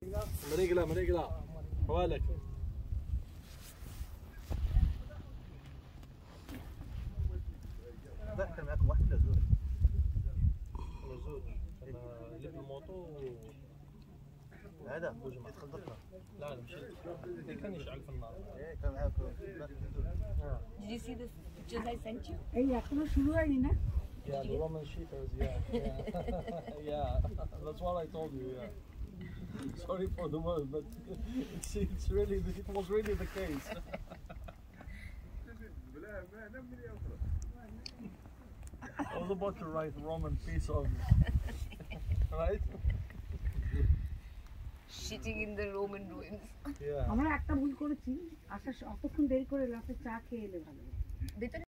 مريقلة حوالك. لا كان معاكم واحد ولا زوج؟ زوج. انا جبت الموطو هذا زوج ما تخلطنا. لا مشيت كان يشعل في النار. ايه كان معاكم. Did you see the pictures I sent you? এই এখনো শুরু হয়নি না? Yeah, the Roman cheaters, yeah. That's what I told you, yeah. Sorry for the word, but it's really, it was really the case. I was about to write Roman piece of, right? Shitting in the Roman ruins. Yeah. আমরা একটা ভুল করেছি, আসার অতক্ষণ দেরি করে লাস্টে চা খেয়ে এলে ভালো।